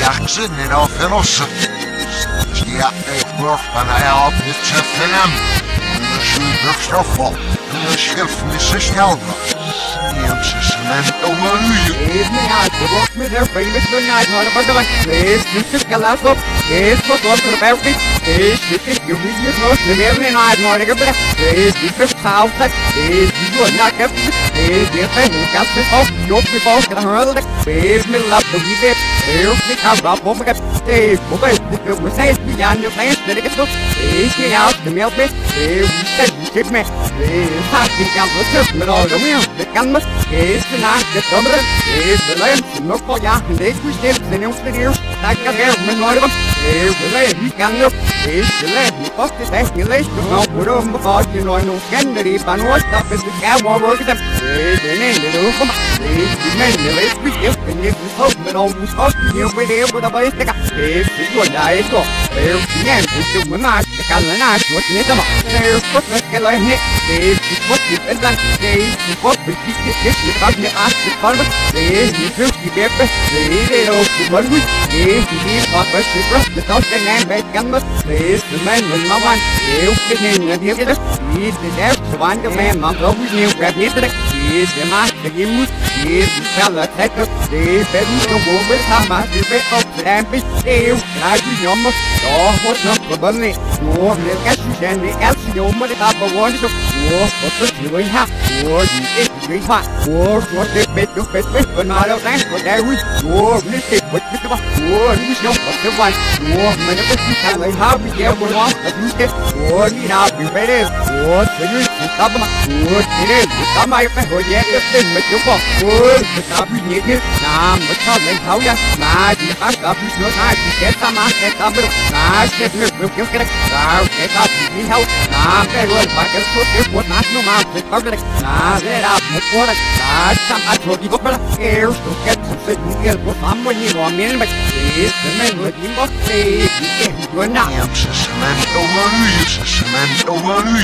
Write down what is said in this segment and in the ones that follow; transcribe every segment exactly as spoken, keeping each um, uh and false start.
Jackson en of en osse. Ja, ik word van hij op de teffelem. En de schuurstoffel. En de schriftmisse schelden. Neem ze cement over u. Is me uit, de wordt met haar famous tonight, not about the like. Is this is Galasco? Is what was the perfect? Is this is your videos most the every night, not a good. Is this is south? Is this one not up? Is this a new cast of your people can hurl it? Is me love the video. Here's the camera for me. Is okay, the was say beyond your face, let it go. Is me out the milk me. Is this ship me. Is passing out the surf with all the wheels, the canvas. Is the night the summer. Is the land, no for ya, and they push them, the new studios. Like a bear, man, one of them. Is the land, we can look. Is the land, we post the speculation. No, put on before you know, no candy, but what stuff is the cow or work them. Is the name of the room. Is the men, the let's be gift, and if you hope, but almost supposed to be with him with a ballistic. Is the good night, go. There's the end, which you will not, the Calanash, what's in it. There's Christmas, get like Nick. Is the what you've been done. Is the what we keep the dish, the bug, the ass, the fun. Is the truth, the paper. Is the old, the one week. Is the deep, what was the brush, the dog, the name, bed, canvas. Is the man with my one. Is the name, the other. Is the death, the one, the man, my dog, we knew, grab yesterday. Is the mask, the game, is the fella, take up. Is the no more with how much the bed of the ambition. Is the number. Oh, what's not for bunny? No, the cashew and the calcium, what it up for one. War, what the doing half? War, you is the great hot. War, what the bed of bed, but not a thanks for that week. War, this is what the war, you know what the one. War, man, if you tell me how we get one off the roof. War, you know, be ready. War, the use to stop them. War, it is. Some I can go yet if they make you walk. War, the stop you need it. Now, what's all in how ya? Nah, you have to be no nice. You get some ass at the middle. Nah, get me, we'll get it. Now, get up, you help. Nah, very well, I can put it. What not no mouth, it's public. Nah, let out, let's want it. Nah, some I told you, but here's to get some sitting here for someone you want me to make. It's the men with you must say, you're not. Neem ze cement over u. Ze cement over u.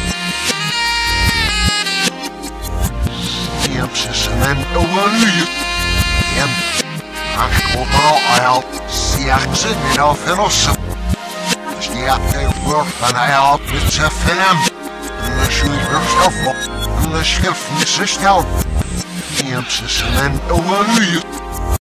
Neem ze cement over u. Neem. Ach, overal al. Jackson en of en osse. Ja, ik word van hij op de teffelem. En de schuurstoffel. En de schriftmisse schelden. Neem ze cement over u.